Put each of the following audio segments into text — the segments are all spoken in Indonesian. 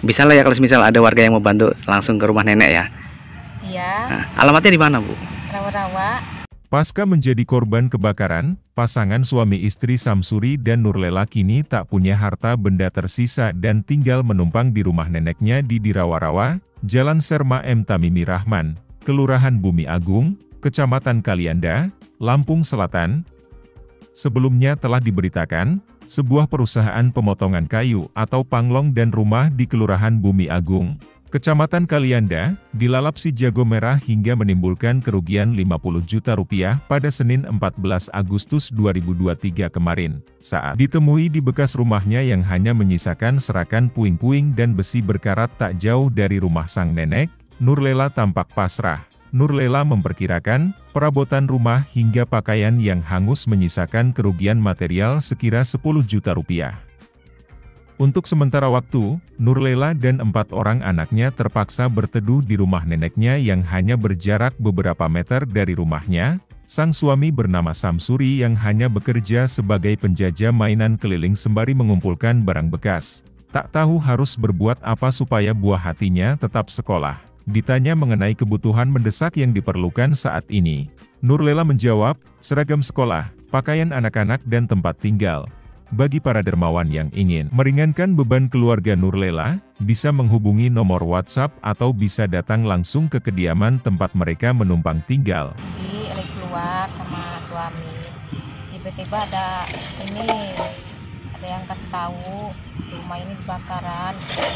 Bisa lah ya kalau misal ada warga yang mau bantu langsung ke rumah nenek ya. Iya. Nah, alamatnya di mana, Bu? Rawa-rawa. Pasca menjadi korban kebakaran, pasangan suami istri Samsuri dan Nurlela kini tak punya harta benda tersisa dan tinggal menumpang di rumah neneknya di Rawa-rawa, Jalan Serma M. Tamimi Rahman, Kelurahan Bumi Agung, Kecamatan Kalianda, Lampung Selatan. Sebelumnya telah diberitakan, sebuah perusahaan pemotongan kayu atau panglong dan rumah di Kelurahan Bumi Agung, Kecamatan Kalianda, dilalap si jago merah hingga menimbulkan kerugian Rp50 juta pada Senin 14 Agustus 2023 kemarin, saat ditemui di bekas rumahnya yang hanya menyisakan serakan puing-puing dan besi berkarat tak jauh dari rumah sang nenek. Nurlela tampak pasrah. Nurlela memperkirakan, perabotan rumah hingga pakaian yang hangus menyisakan kerugian material sekira Rp10 juta. Untuk sementara waktu, Nurlela dan 4 orang anaknya terpaksa berteduh di rumah neneknya yang hanya berjarak beberapa meter dari rumahnya. Sang suami bernama Samsuri yang hanya bekerja sebagai penjajah mainan keliling sembari mengumpulkan barang bekas. Tak tahu harus berbuat apa supaya buah hatinya tetap sekolah. Ditanya mengenai kebutuhan mendesak yang diperlukan saat ini, Nurlela menjawab, seragam sekolah, pakaian anak-anak dan tempat tinggal. Bagi para dermawan yang ingin meringankan beban keluarga Nurlela, bisa menghubungi nomor WhatsApp atau bisa datang langsung ke kediaman tempat mereka menumpang tinggal. Jadi lagi keluar sama suami, tiba-tiba ada yang kasih tahu rumah ini kebakaran.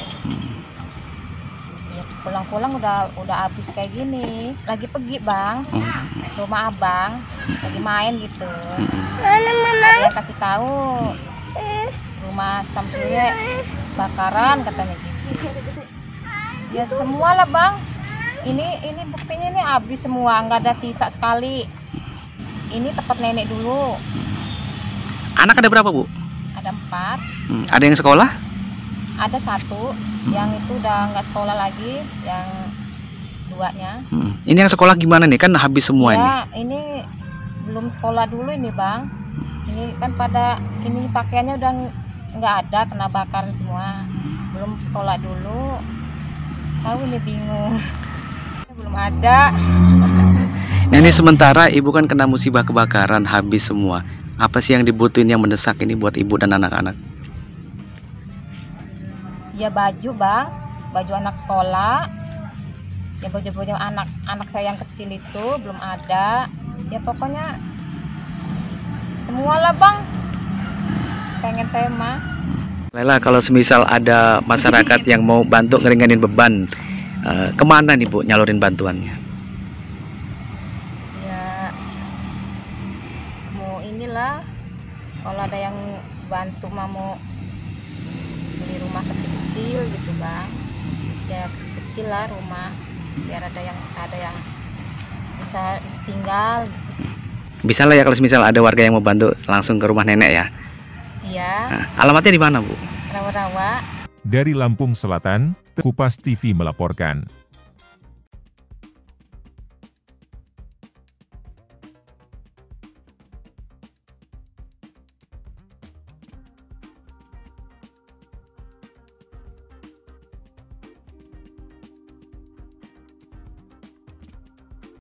Ya, pulang-pulang udah habis kayak gini. Lagi pergi bang, rumah abang, lagi main gitu. Ada yang kasih tahu rumah Samsuri bakaran katanya gitu. Ya semua lah bang. Ini buktinya ini habis semua, nggak ada sisa sekali. Ini tempat nenek dulu. Anak ada berapa, Bu? Ada 4. Ada yang sekolah? Ada 1, yang itu udah nggak sekolah lagi, yang 2-nya. Ini yang sekolah gimana nih? Kan habis semua ya, ini belum sekolah dulu ini bang. Ini kan ini pakaiannya udah nggak ada, kena bakaran semua. Belum sekolah dulu. Tahu ini bingung. Belum ada. Nah ini sementara ibu kan kena musibah kebakaran, habis semua. Apa sih yang dibutuhin yang mendesak ini buat ibu dan anak-anak? Ya baju bang, baju anak sekolah. Ya baju-baju anak saya yang kecil itu belum ada. Ya pokoknya semua lah bang. Pengen saya mah. Lela, kalau semisal ada masyarakat yang mau bantu ngeringanin beban, kemana nih Bu nyalurin bantuannya? Ya mau inilah, kalau ada yang bantu mau beli rumah kecil-kecil gitu bang. Ya kecil-kecil lah rumah, biar ada yang bisa tinggal. Bisa lah ya kalau misal ada warga yang mau bantu langsung ke rumah nenek ya. Iya. Nah, alamatnya di mana, Bu? Rawa-rawa. Dari Lampung Selatan, Kupas TV melaporkan.